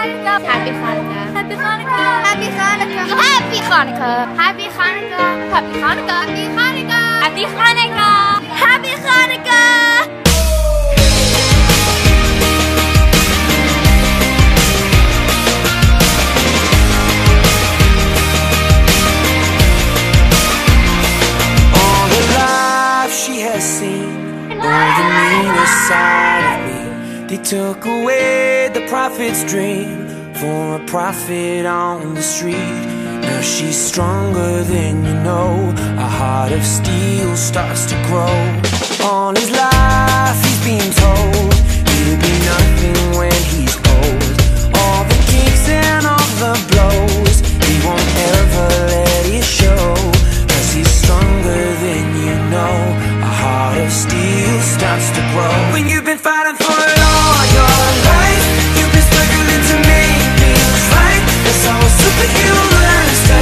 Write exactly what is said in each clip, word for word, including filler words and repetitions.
Hanukkah. Happy Hanukkah. Happy Hanukkah. Happy Hanukkah. Happy Hanukkah. Happy Hanukkah. Happy Hanukkah. Happy Hanukkah. Happy Hanukkah. Happy Hanukkah. All the life she has seen, all the meanest side of me. They took away the prophet's dream for a prophet on the street. Now she's stronger than you know. A heart of steel starts to grow. All his life he's been told he'll be nothing when he's old. All the kicks and all the blows, he won't ever let it show. Cause he's stronger than you know. A heart of steel starts to grow. When you've been fighting for it all your life, you've been struggling to make things right. That's how a superhero learns to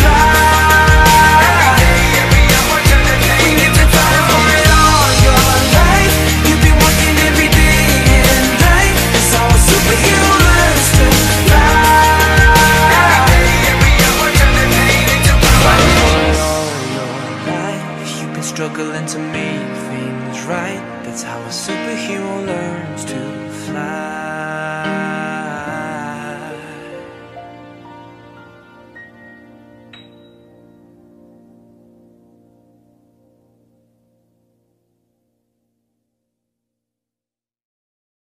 fly. Every hour, turn a day. When you've been fighting for it all your life, you've been working every day and night. That's how a superhero learns to fly. Every hour, turn a day into power. Fighting for it all your life, you've been struggling to make things right. That's how a superhero learns to fly.